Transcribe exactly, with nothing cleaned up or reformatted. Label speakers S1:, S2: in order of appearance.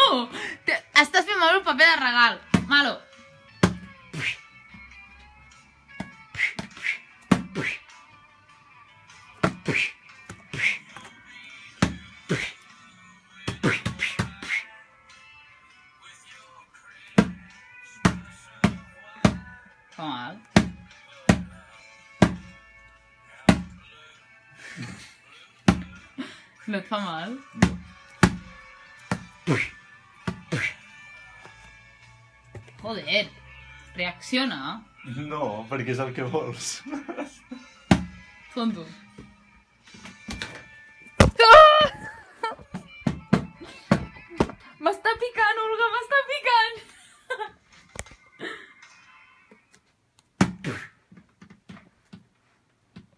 S1: Estàs fent mal el paper de regal. Malo. Fa mal. No et fa mal? Joder, reacciona.
S2: No, perquè és el que vols.
S1: Tonto.